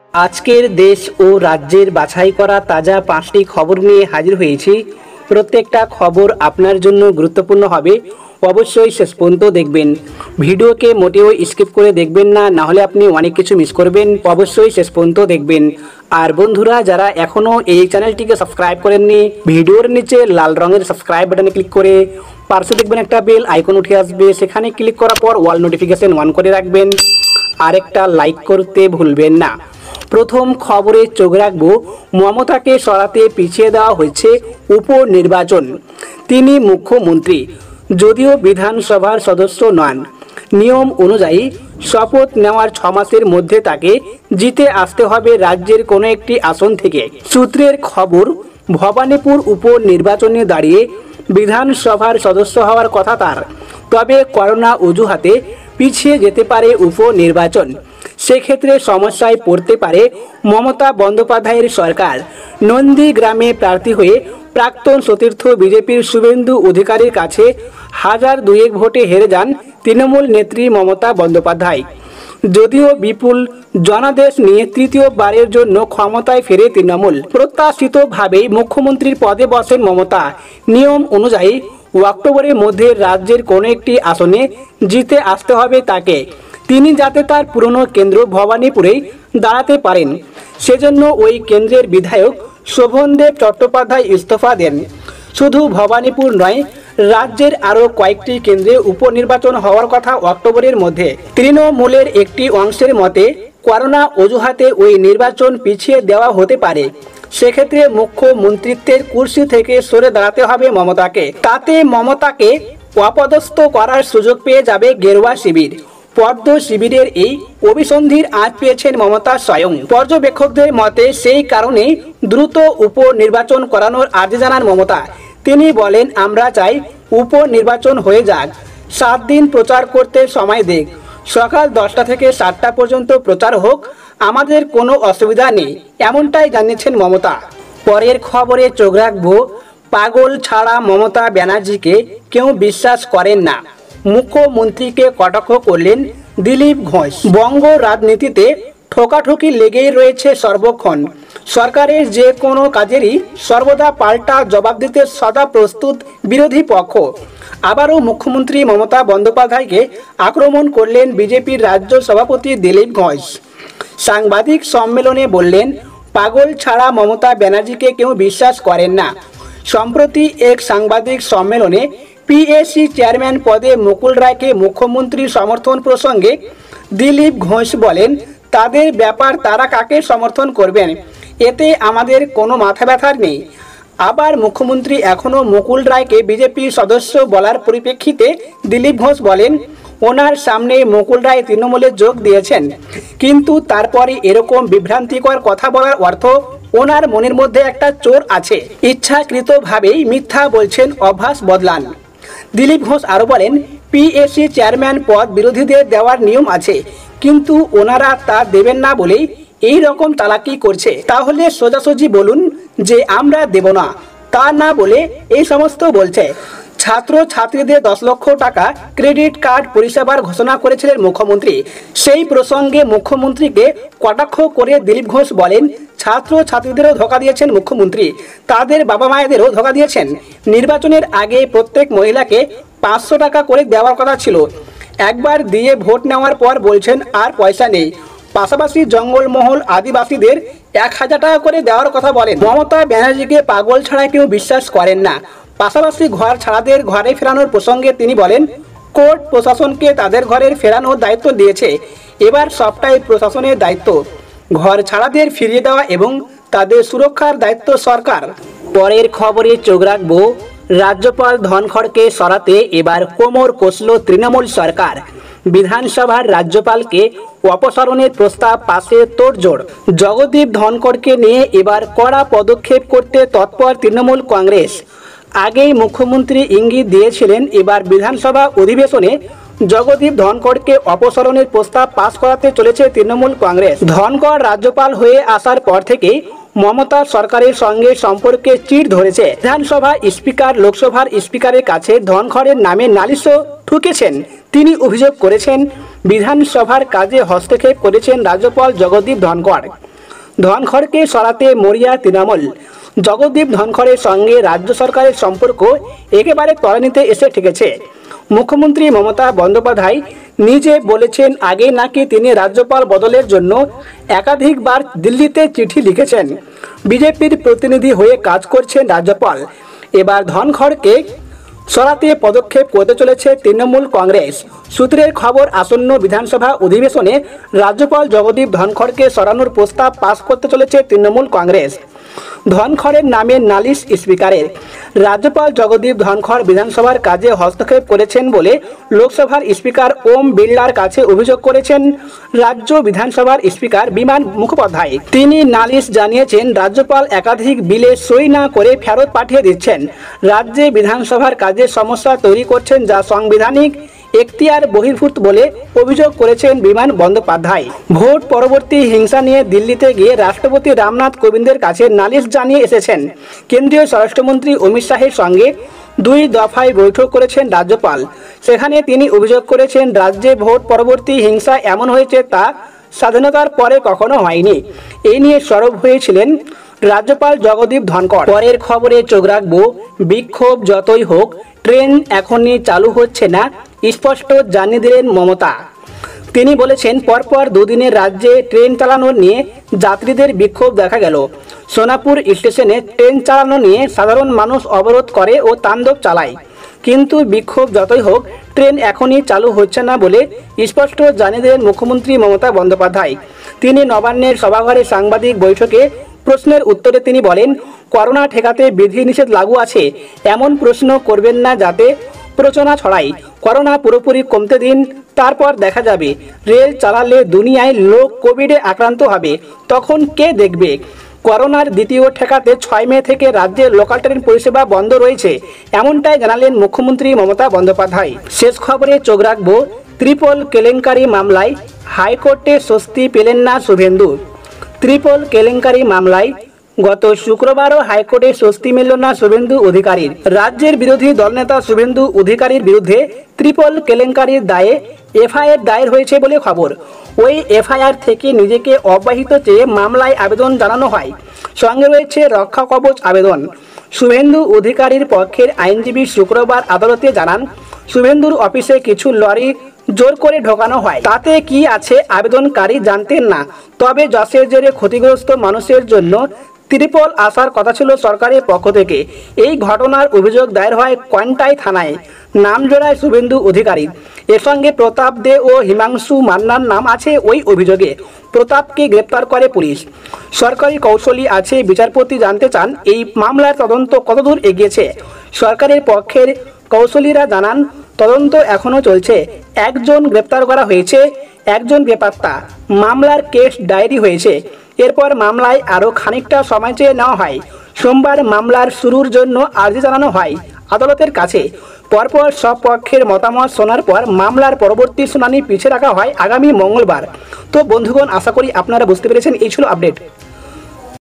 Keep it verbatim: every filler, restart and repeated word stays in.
আজকের দেশ ও রাজ্যের বাছাই করা তাজা পাঁচটি খবর নিয়ে হাজির হয়েছি। প্রত্যেকটা খবর আপনার জন্য গুরুত্বপূর্ণ হবে, অবশ্যই শেষ পর্যন্ত দেখবেন। ভিডিওকে মোটেও স্কিপ করে দেখবেন না, না হলে আপনি অনেক কিছু মিস করবেন। অবশ্যই শেষ পর্যন্ত দেখবেন। আর বন্ধুরা, যারা এখনও এই চ্যানেলটিকে সাবস্ক্রাইব করেননি, ভিডিওর নিচে লাল রঙের সাবস্ক্রাইব বাটনে ক্লিক করে পাশে দেখবেন একটা বেল আইকন উঠে আসবে, সেখানে ক্লিক করার পর অল নোটিফিকেশন অন করে রাখবেন। আর একটা লাইক করতে ভুলবেন না। প্রথম খবরে চোখ রাখব, মমতাকে সরাতে পিছিয়ে দেওয়া হয়েছে উপনির্বাচন। তিনি মুখ্যমন্ত্রী, যদিও বিধানসভার সদস্য নন। নিয়ম অনুযায়ী শপথ নেওয়ার ছ মাসের মধ্যে তাকে জিতে আসতে হবে রাজ্যের কোনো একটি আসন থেকে। সূত্রের খবর, ভবানীপুর উপনির্বাচনে দাঁড়িয়ে বিধানসভার সদস্য হওয়ার কথা তার, তবে করোনা অজুহাতে পিছিয়ে যেতে পারে উপনির্বাচন। সেক্ষেত্রে সমস্যায় পড়তে পারে মমতা বন্দ্যোপাধ্যায়ের সরকার। নন্দীগ্রামে প্রার্থী হয়ে প্রাক্তন সতীর্থ বিজেপির শুভেন্দু অধিকারীর কাছে হাজার দুয়েক ভোটে হেরে যান তৃণমূল নেত্রী মমতা বন্দ্যোপাধ্যায়। যদিও বিপুল জনাদেশ নিয়ে তৃতীয়বারের জন্য ক্ষমতায় ফেরে তৃণমূল, প্রত্যাশিতভাবেই মুখ্যমন্ত্রীর পদে বসেন মমতা। নিয়ম অনুযায়ী অক্টোবরের মধ্যে রাজ্যের কোনো একটি আসনে জিতে আসতে হবে তাকে। তিনি যাতে তার পুরনো কেন্দ্র ভবানীপুরেই দাঁড়াতে পারেন, সেজন্য ওই কেন্দ্রের বিধায়ক শোভনদেব চট্টোপাধ্যায় ইস্তফা দেন। শুধু ভবানীপুর নয়, রাজ্যের আরও কয়েকটি কেন্দ্রে উপনির্বাচন হওয়ার কথা অক্টোবরের মধ্যে। তৃণমূলের একটি অংশের মতে করোনা অজুহাতে ওই নির্বাচন পিছিয়ে দেওয়া হতে পারে। সেক্ষেত্রে মুখ্যমন্ত্রিত্বের কুর্সি থেকে সরে দাঁড়াতে হবে মমতাকে। তাতে মমতাকে অপদস্থ করার সুযোগ পেয়ে যাবে গেরুয়া শিবির। পদ্ম শিবিরের এই অভিসন্ধির আঁচ পেয়েছেন মমতা স্বয়ং। পর্যবেক্ষকদের মতে সেই কারণে দ্রুত উপনির্বাচন করানোর আর্জি জানান মমতা। তিনি বলেন, আমরা চাই উপনির্বাচন হয়ে যাক, সাত দিন প্রচার করতে সময় দেখ, সকাল দশটা থেকে সাতটা পর্যন্ত প্রচার হোক, আমাদের কোনো অসুবিধা নেই, এমনটাই জানিয়েছেন মমতা। পরের খবরে চোখ রাখবো, পাগল ছাড়া মমতা ব্যানার্জিকে কেউ বিশ্বাস করেন না, মুখ্যমন্ত্রীকে কটাক্ষ করলেন দিলীপ ঘোষ। বঙ্গ রাজনীতিতে ঠোকাঠুকি লেগেই রয়েছে সর্বক্ষণ। সরকারের যে কোনো কাজেরই সর্বদা পাল্টা জবাব দিতে সদা প্রস্তুত বিরোধী পক্ষ। আবারও মুখ্যমন্ত্রী মমতা বন্দ্যোপাধ্যায়কে আক্রমণ করলেন বিজেপির রাজ্য সভাপতি দিলীপ ঘোষ। সাংবাদিক সম্মেলনে বললেন, পাগল ছাড়া মমতা ব্যানার্জিকে কেউ বিশ্বাস করেন না। সম্প্রতি এক সাংবাদিক সম্মেলনে পিএসসি চেয়ারম্যান পদে মুকুল রায়কে মুখ্যমন্ত্রী সমর্থন প্রসঙ্গে দিলীপ ঘোষ বলেন, তাদের ব্যাপার, তারা কাকে সমর্থন করবেন, এতে আমাদের কোনো মাথা ব্যথার নেই। আবার মুখ্যমন্ত্রী এখনও মুকুল রায়কে বিজেপি সদস্য বলার পরিপ্রেক্ষিতে দিলীপ ঘোষ বলেন, ওনার সামনে মুকুল রায় তৃণমূলে যোগ দিয়েছেন, কিন্তু তারপরে এরকম বিভ্রান্তিকর কথা বলার অর্থ ওনার মনের মধ্যে একটা চোর আছে, ইচ্ছাকৃতভাবেই মিথ্যা বলছেন, অভ্যাস বদলান। দিলীপ ঘোষ আরও বলেন, পিএসসি চেয়ারম্যান পদ বিরোধীদের দেওয়ার নিয়ম আছে, কিন্তু ওনারা তা দেবেন না বলেই এই রকম চালাকি করছে। তাহলে সোজাসুজি বলুন যে আমরা দেব না, তা না বলে এই সমস্ত বলছে। ছাত্র ছাত্রীদের দশ লক্ষ টাকা ক্রেডিট কার্ড পরিষেবার ঘোষণা করেছিলেন মুখ্যমন্ত্রী। সেই প্রসঙ্গে মুখ্যমন্ত্রীকে কটাক্ষ করে দিলীপ ঘোষ বলেন, ছাত্র ছাত্রীদেরও ধোঁকা দিয়েছেন মুখ্যমন্ত্রী, তাদের বাবা মায়েদেরও ধোঁকা দিয়েছেন। নির্বাচনের আগে প্রত্যেক মহিলাকে পাঁচশো টাকা করে দেওয়ার কথা ছিল, একবার দিয়ে ভোট নেওয়ার পর বলছেন আর পয়সা নেই। পাশাপাশি জঙ্গলমহল আদিবাসীদের এক হাজার টাকা করে দেওয়ার কথা বলেন। মমতা ব্যানার্জিকে পাগল ছাড়া কেউ বিশ্বাস করেন না। পাশাপাশি ঘর ছাড়াদের ঘরে ফেরানোর প্রসঙ্গে তিনি বলেন, কোর্ট প্রশাসনকে তাদের ঘরের ফেরানোর দায়িত্ব দিয়েছে, এবার সবটাই প্রশাসনের দায়িত্ব। ঘর ছাড়াদের ফিরিয়ে দেওয়া এবং তাদের সুরক্ষার দায়িত্ব সরকার। পরের খবরে চোখ রাখবো, রাজ্যপাল ধনখড়কে সরাতে এবার কোমর কষল তৃণমূল সরকার। বিধানসভার রাজ্যপালকে অপসারণের প্রস্তাব পাশে তোড়জোড়। জগদীপ ধনখড়কে নিয়ে এবার কড়া পদক্ষেপ করতে তৎপর তৃণমূল কংগ্রেস। আগেই মুখ্যমন্ত্রী ইঙ্গিত দিয়েছিলেন, এবার বিধানসভা অধিবেশনে জগদীপ ধনখড়কে অপসারণের প্রস্তাব পাশ করাতে চলেছে তৃণমূল কংগ্রেস। ধনখড় রাজ্যপাল হয়ে আসার পর থেকেই মমতা সরকারের সঙ্গে সম্পর্কে চিড় ধরেছে। বিধানসভা স্পিকার লোকসভার স্পিকারের কাছে ধনখড়ের নামে নালিশও ঠুকেছেন। তিনি অভিযোগ করেছেন, বিধানসভার কাজে হস্তক্ষেপ করেছেন রাজ্যপাল জগদীপ ধনখড়। ধনখড়কে সরাতে মরিয়া তৃণমূল। জগদীপ ধনখড়ের সঙ্গে রাজ্য সরকারের সম্পর্ক একেবারে তলানিতে এসে ঠেকেছে। মুখ্যমন্ত্রী মমতা বন্দ্যোপাধ্যায় নিজে বলেছেন আগে নাকি তিনি রাজ্যপাল বদলের জন্য একাধিকবার দিল্লিতে চিঠি লিখেছেন। বিজেপির প্রতিনিধি হয়ে কাজ করছেন রাজ্যপাল। এবার ধনখড়কে সরাতে পদক্ষেপ করতে চলেছে তৃণমূল কংগ্রেস। সূত্রের খবর, আসন্ন বিধানসভা অধিবেশনে রাজ্যপাল জগদীপ ধনখড়কে সরানোর প্রস্তাব পাস করতে চলেছে তৃণমূল কংগ্রেস। ধনখড়ের নামে নালিশ স্পিকারের। রাজ্যপাল জগদীপ ধনখড় বিধানসভার কাজে হস্তক্ষেপ করেছেন বলে লোকসভার স্পিকার ওম বিড়লার কাছে অভিযোগ করেছেন রাজ্য বিধানসভার স্পিকার বিমান মুখোপাধ্যায়। তিনি নালিশ জানিয়েছেন রাজ্যপাল একাধিক বিলে সই না করে ফেরত পাঠিয়ে দিচ্ছেন। রাজ্যে বিধানসভার কাজে সমস্যা তৈরি করছেন, যা সাংবিধানিক এখতিয়ার বহির্ভূত বলে অভিযোগ করেছেন বিমান বন্দ্যোপাধ্যায়। ভোট পরবর্তী হিংসা নিয়ে দিল্লিতে গিয়ে রাষ্ট্রপতি রামনাথ কোবিন্দের কাছে নালিশ জানিয়ে এসেছেন। কেন্দ্রীয় স্বরাষ্ট্রমন্ত্রী অমিত শাহের সঙ্গে দুই দফায় বৈঠক করেছেন রাজ্যপাল। সেখানে তিনি অভিযোগ করেছেন রাজ্যে ভোট পরবর্তী হিংসা এমন হয়েছে তা স্বাধীনতার পরে কখনো হয়নি। এই নিয়ে সরব হয়েছিলেন রাজ্যপাল জগদীপ ধনখড়। পরের খবরে চোখ রাখবো, বিক্ষোভ যতই হোক ট্রেন এখনই চালু হচ্ছে না, স্পষ্ট জানিয়ে দিলেন মমতা। তিনি বলেছেন পরপর দুদিনে রাজ্যে ট্রেন চালানো নিয়ে যাত্রীদের বিক্ষোভ দেখা গেল। সোনাপুর স্টেশনে ট্রেন চালানো নিয়ে সাধারণ মানুষ অবরোধ করে ও তাণ্ডব চালায়, কিন্তু বিক্ষোভ যতই হোক ট্রেন এখনই চালু হচ্ছে না বলে স্পষ্ট জানিয়ে দিলেন মুখ্যমন্ত্রী মমতা বন্দ্যোপাধ্যায়। তিনি নবান্নের সভাঘরে সাংবাদিক বৈঠকে প্রশ্নের উত্তরে তিনি বলেন, করোনা ঠেকাতে বিধিনিষেধ লাগু আছে, এমন প্রশ্ন করবেন না যাতে প্ররোচনা ছড়ায়। করোনা পুরোপুরি কমতে দিন, তারপর দেখা যাবে। রেল চালালে দুনিয়ায় লোক কোভিডে আক্রান্ত হবে, তখন কে দেখবে? করোনার দ্বিতীয় ঠেকাতে ছয় মে থেকে রাজ্যে লোকাল ট্রেন পরিষেবা বন্ধ রয়েছে, এমনটাই জানালেন মুখ্যমন্ত্রী মমতা বন্দ্যোপাধ্যায়। শেষ খবরে চোখ রাখবো, ত্রিপল কেলেঙ্কারি মামলায় হাইকোর্টে স্বস্তি পেলেন না শুভেন্দু। ত্রিপল কেলেঙ্কারি মামলায় গত শুক্রবারও হাইকোর্টে স্বস্তি মিলল না শুভেন্দু অধিকারীর। রাজ্যের বিরোধী দলনেতা শুভেন্দু অধিকারীর বিরুদ্ধে ত্রিপল কেলেঙ্কারির দায়ে এফআইআর দায়ের হয়েছে বলে খবর। ওই এফআইআর থেকে নিজেকে অব্যাহত চেয়ে মামলায় আবেদন জানানো হয়। সঙ্গে রয়েছে রক্ষা কবচ আবেদন। শুভেন্দু অধিকারীর পক্ষের আইনজীবী শুক্রবার আদালতে জানান, শুভেন্দুর অফিসে কিছু লরি জোর করে ঢোকানো হয়, তাতে কি আছে আবেদনকারী জানতেন না। তবে যশের জেরে ক্ষতিগ্রস্ত মানুষের জন্য ত্রিপল আসার কথা ছিল সরকারের পক্ষ থেকে। এই ঘটনার অভিযোগ দায়ের হয় কন্টাই থানায়। নাম জোড়ায় শুভেন্দু অধিকারী। এর সঙ্গে প্রতাপ দে ও হিমাংশু মান্নার নাম আছে ওই অভিযোগে। প্রতাপকে গ্রেপ্তার করে পুলিশ। সরকারি কৌশলী আছে বিচারপতি জানতে চান এই মামলার তদন্ত কতদূর এগিয়েছে। সরকারের পক্ষের কৌশলীরা জানান, তদন্ত এখনও চলছে। একজন গ্রেপ্তার করা হয়েছে, একজন বেপাত্তা। মামলার কেস ডায়েরি হয়েছে। এরপর মামলায় আরও খানিকটা সময় চেয়ে নেওয়া হয়। সোমবার মামলার শুরুর জন্য আর্জি জানানো হয় আদালতের কাছে। পরপর সব পক্ষের মতামত শোনার পর মামলার পরবর্তী শুনানি পিছিয়ে রাখা হয় আগামী মঙ্গলবার। তো বন্ধুগণ, আশা করি আপনারা বুঝতে পেরেছেন। এই ছিল আপডেট।